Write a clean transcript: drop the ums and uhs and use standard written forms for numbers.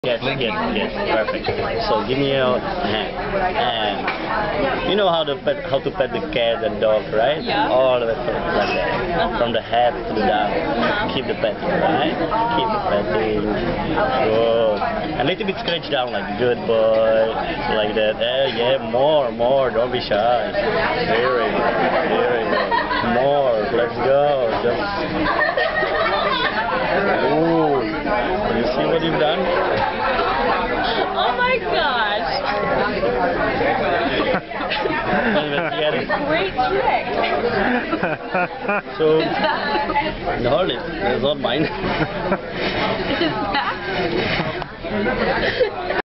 Yes, perfect. So give me your hand. And you know how to pet the cat and dog, right? Yeah. All the way from like that, from the head to the down. Keep the petting, right? Keep the petting. Good. And a little bit scratch down, like good boy, like that. Yeah, more. Don't be shy. Very good. More. Let's go. Just. Ooh. You see what you've done? Oh my gosh! Great trick! So, no, it's not mine. Is that?